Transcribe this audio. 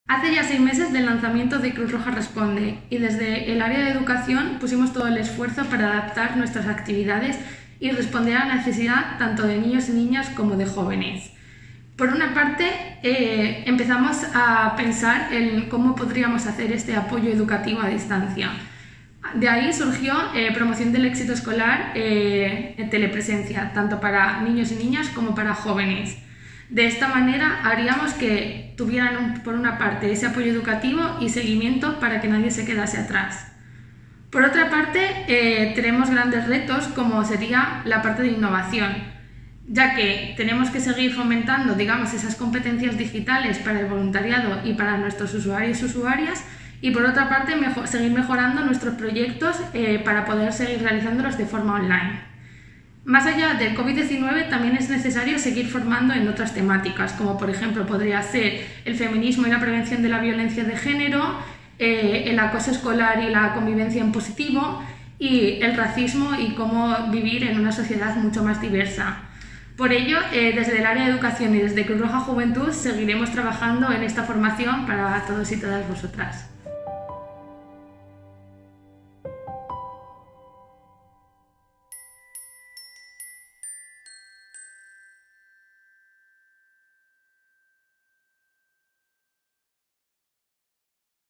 Hace ya 6 meses del lanzamiento de Cruz Roja Responde y desde el área de educación pusimos todo el esfuerzo para adaptar nuestras actividades y responder a la necesidad tanto de niños y niñas como de jóvenes. Por una parte, empezamos a pensar en cómo podríamos hacer este apoyo educativo a distancia. De ahí surgió promoción del éxito escolar en telepresencia, tanto para niños y niñas como para jóvenes. De esta manera haríamos que tuvieran por una parte ese apoyo educativo y seguimiento para que nadie se quedase atrás. Por otra parte, tenemos grandes retos como sería la parte de innovación, ya que tenemos que seguir fomentando, digamos, esas competencias digitales para el voluntariado y para nuestros usuarios y usuarias, y por otra parte seguir mejorando nuestros proyectos para poder seguir realizándolos de forma online. Más allá del COVID-19 también es necesario seguir formando en otras temáticas, como por ejemplo podría ser el feminismo y la prevención de la violencia de género, el acoso escolar y la convivencia en positivo, y el racismo y cómo vivir en una sociedad mucho más diversa. Por ello, desde el área de educación y desde Cruz Roja Juventud seguiremos trabajando en esta formación para todos y todas vosotras.